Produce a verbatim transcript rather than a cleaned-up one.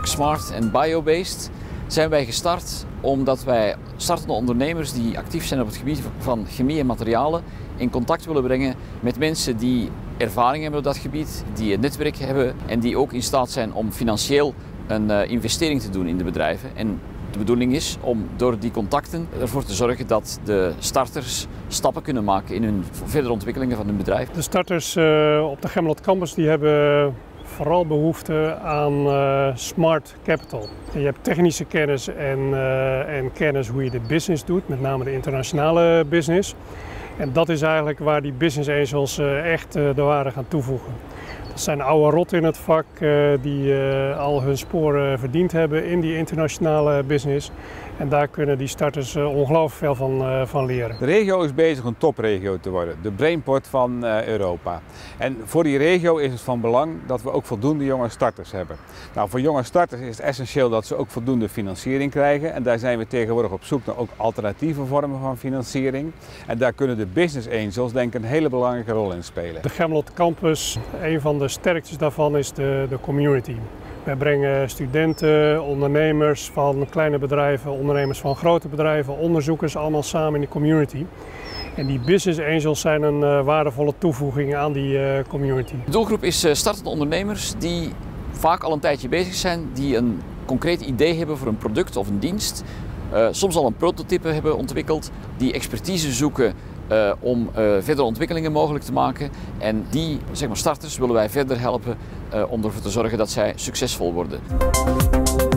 natuurlijk smart en biobased, zijn wij gestart omdat wij startende ondernemers die actief zijn op het gebied van chemie en materialen in contact willen brengen met mensen die ervaring hebben op dat gebied, die een netwerk hebben en die ook in staat zijn om financieel een uh, investering te doen in de bedrijven. En de bedoeling is om door die contacten ervoor te zorgen dat de starters stappen kunnen maken in hun verdere ontwikkelingen van hun bedrijf. De starters uh, op de Gemmelot Campus die hebben vooral behoefte aan uh, smart capital. En je hebt technische kennis en, uh, en kennis hoe je de business doet, met name de internationale business. En dat is eigenlijk waar die business angels uh, echt uh, de waarde gaan toevoegen. Dat zijn oude rotten in het vak uh, die uh, al hun sporen verdiend hebben in die internationale business. En daar kunnen die starters uh, ongelooflijk veel van, uh, van leren. De regio is bezig een topregio te worden, de brainport van uh, Europa. En voor die regio is het van belang dat we ook voldoende jonge starters hebben. Nou, voor jonge starters is het essentieel dat ze ook voldoende financiering krijgen. En daar zijn we tegenwoordig op zoek naar ook alternatieve vormen van financiering. En daar kunnen de business angels denk ik een hele belangrijke rol in spelen. De Gemmelot Campus, een van de sterktes daarvan is de, de community. Wij brengen studenten, ondernemers van kleine bedrijven, ondernemers van grote bedrijven, onderzoekers allemaal samen in de community. En die business angels zijn een uh, waardevolle toevoeging aan die uh, community. De doelgroep is uh, startende ondernemers die vaak al een tijdje bezig zijn, die een concreet idee hebben voor een product of een dienst. Uh, soms al een prototype hebben ontwikkeld, die expertise zoeken Uh, om uh, verdere ontwikkelingen mogelijk te maken. En die zeg maar, starters willen wij verder helpen uh, om ervoor te zorgen dat zij succesvol worden.